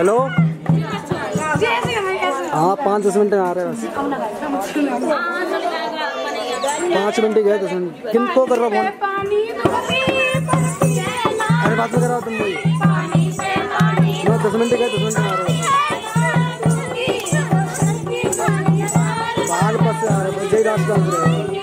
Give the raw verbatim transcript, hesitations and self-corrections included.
hello हाँ पाँच दस मिनट में आ रहे हैं बस पाँच मिनट गए दस मिनट किन को कर रहा फोन अरे बात नहीं कर रहा तुम भाई दस मिनट गए दस मिनट में आ रहे हो बाल पास से आ रहे हैं जय रास्ता